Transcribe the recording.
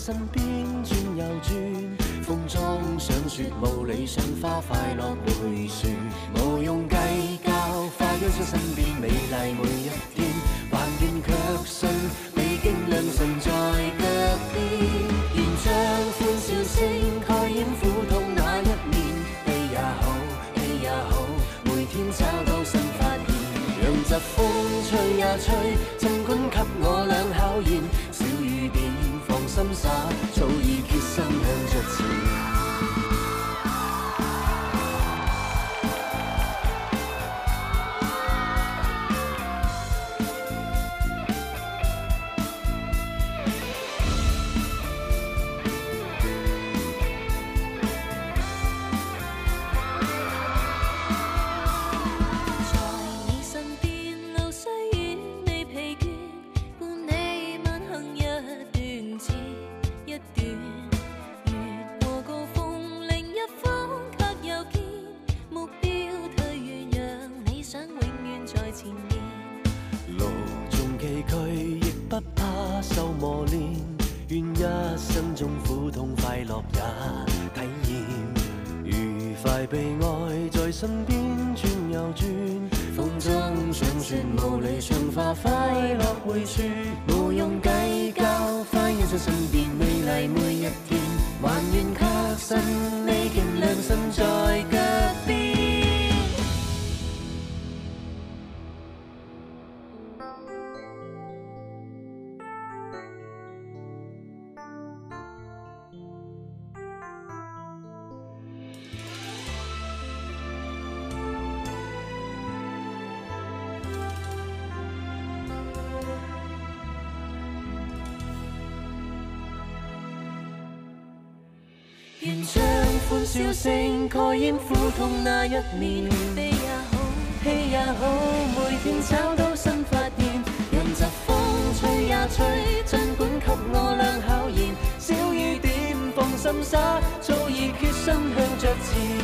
身邊轉又轉，風中想說無理想花快樂會樹，無用計較，快欣賞身邊美麗每一天，還願卻信美景良辰在腳邊，願將歡笑聲蓋掩苦痛那一面，氣也好，氣也好，每天找到新發現，讓疾風吹呀吹，儘管給我倆考驗，小雨點放心灑，早已決心向着前。不怕受磨練，願一生中苦痛快樂也體驗，愉快被愛在身邊轉又轉，風中想說無理想花快樂會處，無用計較，快欣賞身邊美麗每一天，還願確信美景良辰在腳邊。願將歡笑聲蓋掩苦痛那一面，悲也好，喜也好，每天找到新發現，讓疾風吹呀吹，儘管給我倆考驗，小雨點放心灑，早已決心向着前。